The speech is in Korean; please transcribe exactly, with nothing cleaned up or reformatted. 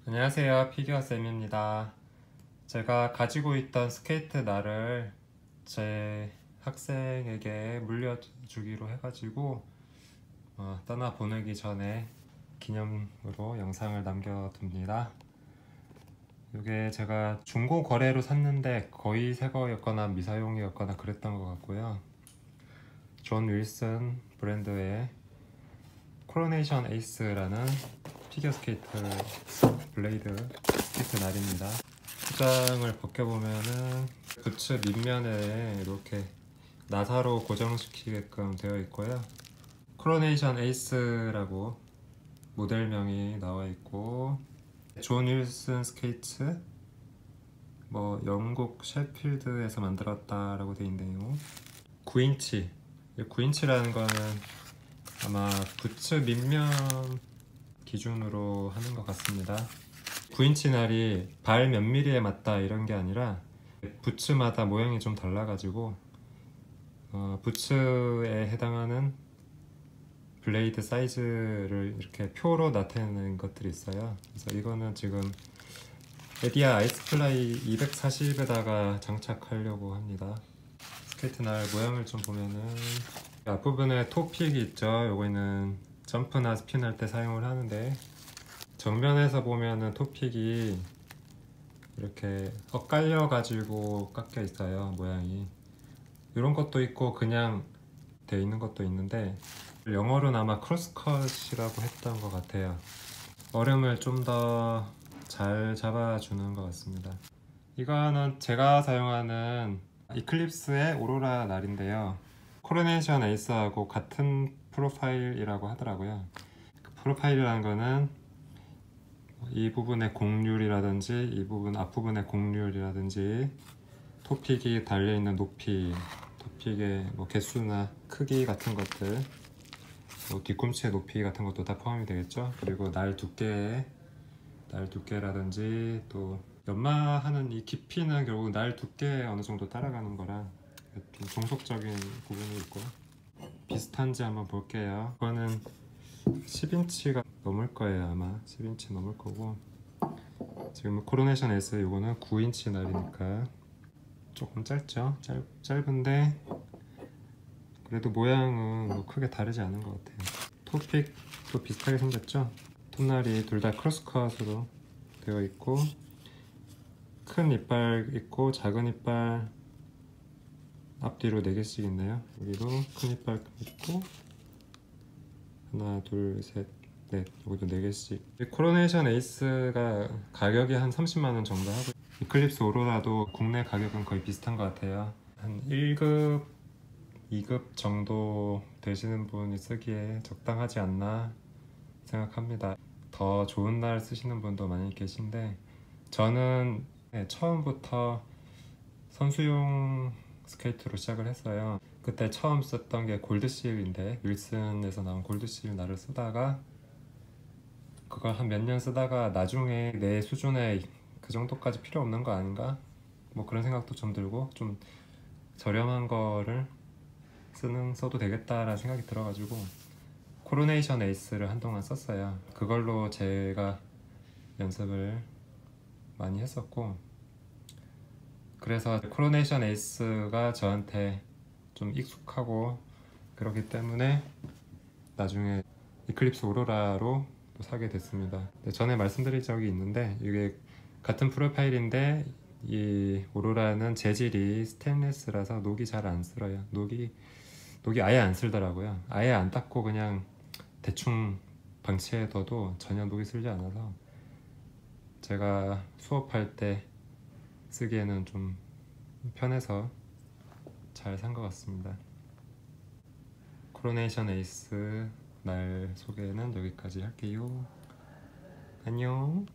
안녕하세요, 피규어쌤입니다. 제가 가지고 있던 스케이트 날을 제 학생에게 물려주기로 해가지고 어, 떠나 보내기 전에 기념으로 영상을 남겨둡니다. 이게 제가 중고 거래로 샀는데 거의 새거였거나 미사용이었거나 그랬던 것 같고요. 존 윌슨 브랜드의 코로네이션 에이스라는 피겨 스케이트 블레이드 스케이트 날입니다. 포장을 벗겨보면은 부츠 밑면에 이렇게 나사로 고정시키게끔 되어 있고요. 코로네이션 에이스라고 모델명이 나와 있고, 존 윌슨 스케이트 뭐 영국 셰필드에서 만들었다라고 되어 있네요. 구 인치 구 인치라는 거는 아마 부츠 밑면 기준으로 하는 것 같습니다. 구 인치 날이 발 몇 미리에 맞다 이런 게 아니라 부츠마다 모양이 좀 달라가지고 어, 부츠에 해당하는 블레이드 사이즈를 이렇게 표로 나타내는 것들이 있어요. 그래서 이거는 지금 에디아 아이스플라이 이백사십에다가 장착하려고 합니다. 스케이트 날 모양을 좀 보면은 앞부분에 토픽이 있죠. 요거는 점프나 스핀 할 때 사용을 하는데, 정면에서 보면은 토픽이 이렇게 엇갈려 가지고 깎여 있어요. 모양이 이런 것도 있고 그냥 돼 있는 것도 있는데, 영어로는 아마 크로스컷이라고 했던 것 같아요. 얼음을 좀 더 잘 잡아주는 것 같습니다. 이거는 제가 사용하는 이클립스의 오로라 날인데요, 코로네이션 에이스하고 같은 프로파일이라고 하더라고요. 그 프로파일이라는 거는 이 부분의 곡률이라든지 이 부분 앞부분의 곡률이라든지 토픽이 달려있는 높이, 토픽의 뭐 개수나 크기 같은 것들, 뭐 뒤꿈치의 높이 같은 것도 다 포함이 되겠죠. 그리고 날 두께, 날 두께라든지 또 연마하는 이 깊이는 결국 날 두께에 어느 정도 따라가는 거라 좀 종속적인 부분이 있고, 비슷한지 한번 볼게요. 이거는 십 인치가 넘을 거예요. 아마 십 인치 넘을 거고, 지금 코로네이션 에스 이거는 구 인치 날이니까 조금 짧죠? 짧, 짧은데 그래도 모양은 뭐 크게 다르지 않은 것 같아요. 토픽도 비슷하게 생겼죠? 톱날이 둘 다 크로스컷으로 되어 있고, 큰 이빨 있고 작은 이빨 앞뒤로 네 개씩 있네요. 여기도 큰 이빨 있고 하나 둘 셋 넷, 여기도 네 개씩. 코로네이션 에이스가 가격이 한 삼십만 원 정도 하고, 이클립스 오로라도 국내 가격은 거의 비슷한 것 같아요. 한 일 급, 이 급 정도 되시는 분이 쓰기에 적당하지 않나 생각합니다. 더 좋은 날 쓰시는 분도 많이 계신데, 저는 처음부터 선수용 스케이트로 시작을 했어요. 그때 처음 썼던 게 골드실인데, 윌슨에서 나온 골드실 날을 쓰다가 그걸 한 몇 년 쓰다가 나중에 내 수준에 그 정도까지 필요 없는 거 아닌가? 뭐 그런 생각도 좀 들고, 좀 저렴한 거를 쓰는 써도 되겠다라는 생각이 들어가지고 코로네이션 에이스를 한동안 썼어요. 그걸로 제가 연습을 많이 했었고, 그래서 코로네이션 에이스가 저한테 좀 익숙하고 그렇기 때문에 나중에 이클립스 오로라로 또 사게 됐습니다. 전에 말씀드린 적이 있는데, 이게 같은 프로파일인데 이 오로라는 재질이 스테인리스라서 녹이 잘 안 쓸어요. 녹이 녹이 아예 안 쓸더라고요. 아예 안 닦고 그냥 대충 방치해둬도 전혀 녹이 쓸지 않아서 제가 수업할 때 쓰기에는 좀 편해서 잘 산 것 같습니다. 코로네이션 에이스 날 소개는 여기까지 할게요. 안녕.